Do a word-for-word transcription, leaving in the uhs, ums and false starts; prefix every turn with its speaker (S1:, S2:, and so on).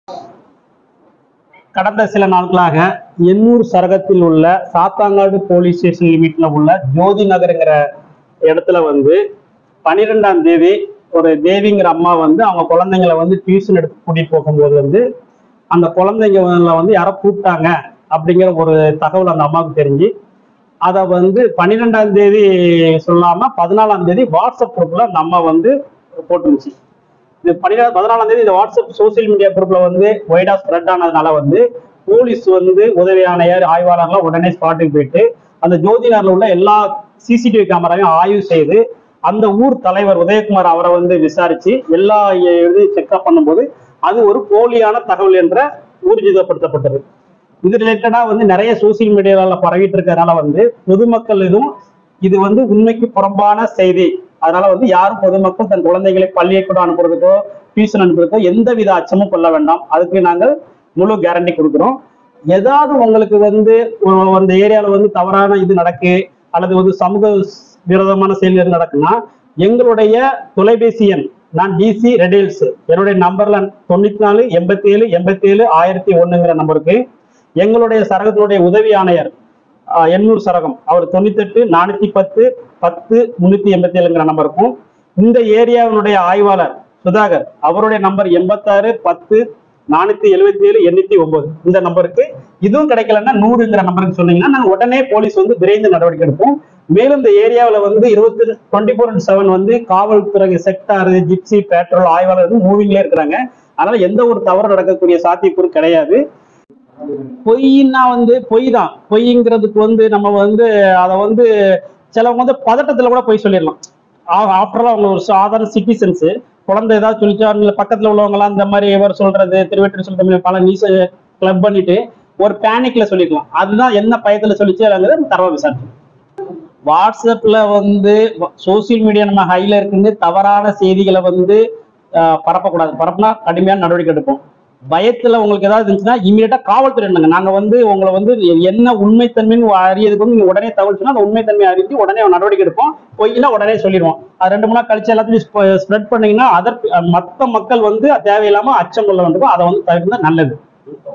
S1: கடந்த சில நாட்களாக எண்ணூர் சரகத்தில் உள்ள சாத்தாங்காடு போலீஸ் ஸ்டேஷன் லிமிட்ல உள்ள ஜோதி நகருங்கிற இடத்துல வந்து பன்னிரெண்டாம் தேதி ஒரு தேவிங்கிற அம்மா வந்து அவங்க குழந்தைங்களை வந்து டியூஷன் எடுத்து கூட்டிட்டு போகும்போது வந்து அந்த குழந்தைங்கள வந்து யாரோ கூப்பிட்டாங்க அப்படிங்கிற ஒரு தகவல் அந்த அம்மாவுக்கு தெரிஞ்சு அதை வந்து பன்னிரெண்டாம் தேதி சொல்லாம பதினாலாம் தேதி வாட்ஸ்அப் குரூப்ல அந்த அம்மா வந்து போட்டுருந்துச்சு. இது பன்னிரெண்டு பதினாலாம் தேதி இந்த வாட்ஸ்அப் சோசியல் மீடியா குரூப்ல வந்து வைடா ஸ்ப்ரெட் ஆனதுனால வந்து போலீஸ் வந்து உதவி ஆணையர் ஆய்வாளர்லாம் உடனே ஸ்பாட்டுக்கு போயிட்டு அந்த ஜோதி நகர்ல உள்ள எல்லா சிசிடிவி கேமராவையும் ஆய்வு செய்து அந்த ஊர் தலைவர் உதயகுமார் அவரை வந்து விசாரிச்சு எல்லா இது செக்அப் பண்ணும்போது அது ஒரு போலியான தகவல் என்ற ஊர்ஜிதப்படுத்தப்பட்டது. இது ரிலேட்டடா வந்து நிறைய சோசியல் மீடியாவில் பரவிட்டு இருக்கிறதுனால வந்து பொதுமக்கள் எதுவும் இது வந்து உண்மைக்கு புறம்பான செய்தி, அதனால வந்து யாரும் பொதுமக்கள் தன் குழந்தைகளை பள்ளியை கூட அனுப்புறதுக்கோ டியூஷன் அனுப்புறதுக்கோ எந்தவித அச்சமும் கொள்ள வேண்டாம். அதுக்கு நாங்கள் முழு கேரண்டி கொடுக்குறோம். ஏதாவது உங்களுக்கு வந்து அந்த ஏரியாவில் வந்து தவறான இது நடக்கு அல்லது வந்து சமூக விரோதமான செயல்கள் நடக்குன்னா எங்களுடைய தொலைபேசி எண், நான் டிசி ரெடில்ஸ், என்னுடைய நம்பர்ல தொண்ணூத்தி நாலு எண்பத்தி ஏழு எண்பத்தி ஏழு ஆயிரத்தி ஒண்ணுங்கிற நம்பருக்கு எங்களுடைய சரகத்தினுடைய உதவி ஆணையர் எண்ணூர் சரகம் அவர் தொண்ணூத்தி எட்டு நானூத்தி பத்து பத்து முன்னூத்தி எண்பத்தி ஏழுங்கிற நம்பருக்கும் இந்த ஏரியாவினுடைய ஆய்வாளர் சுதாகர் அவருடைய நம்பர் எண்பத்தாறு பத்து நானூத்தி எழுபத்தி ஏழு எண்ணூத்தி ஒன்பது இந்த நம்பருக்கு, இதுவும் கிடைக்கலன்னா நூறுங்கிற நம்பருக்கு சொன்னீங்கன்னா நாங்கள் உடனே போலீஸ் வந்து விரைந்து நடவடிக்கை எடுப்போம். மேலும் இந்த ஏரியாவில் வந்து இருபத்தி டுவெண்ட்டி ஃபோர் இன்ட் செவன் வந்து காவல்துறை செக்டார் ஜிப்சி பேட்ரோல் ஆய்வாளர் மூவிங்ல இருக்கிறாங்க. அதனால எந்த ஒரு தவறு நடக்கக்கூடிய சாத்தியக்கூறு கிடையாது. பொய்னா வந்து பொய் தான். பொய்ங்கிறதுக்கு வந்து நம்ம வந்து அதை வந்து சிலவங்க வந்து பதட்டத்துல கூட பொய் சொல்லிடலாம். ஆஃப்டர் அவங்க ஒரு சாதாரண சிட்டிசன்ஸ், குழந்தை ஏதாவது சொல்லிச்சா பக்கத்துல உள்ளவங்க எல்லாம் இந்த மாதிரி இவர் சொல்றது திருவெற்றி சொல்ற பல நியூஸ் கிளப் பண்ணிட்டு ஒரு பேனிக்ல சொல்லிக்கலாம். அதுதான் என்ன பயத்துல சொல்லிச்சு அல்லது தரவா விசாரிச்சு. வாட்ஸ்அப்ல வந்து சோசியல் மீடியா நம்ம ஹைல இருக்குன்னு தவறான செய்திகளை வந்து பரப்பக்கூடாது. பரப்புனா கடுமையான நடவடிக்கை எடுப்போம். பயத்துல உங்களுக்கு ஏதாவது இருந்துச்சுன்னா இமீடியட்டா காவல்துறை என்னங்க நாங்க வந்து உங்களை வந்து என்ன உண்மைத்தன்மைன்னு அறியதுக்கு வந்து நீங்க உடனே தகவல் சொன்னா அந்த உண்மைத்தன்மையை அறிவித்து உடனே நடவடிக்கை எடுப்போம். பொய்னா உடனே சொல்லிடுவோம். அது ரெண்டு மூணு நாள் கழிச்சு எல்லாத்தையும் ஸ்ப்ரெட் பண்ணீங்கன்னா அதற்கு மற்ற மக்கள் வந்து தேவையில்லாம அச்சம் கொள்ள வேண்டும். அதை வந்து தவிர்த்தா நல்லது.